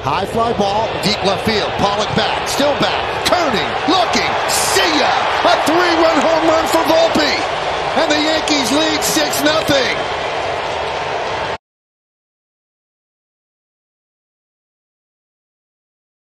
High fly ball, deep left field. Pollock back, still back, turning, looking, see ya! A 3-run home run for Volpe! And the Yankees lead 6-0.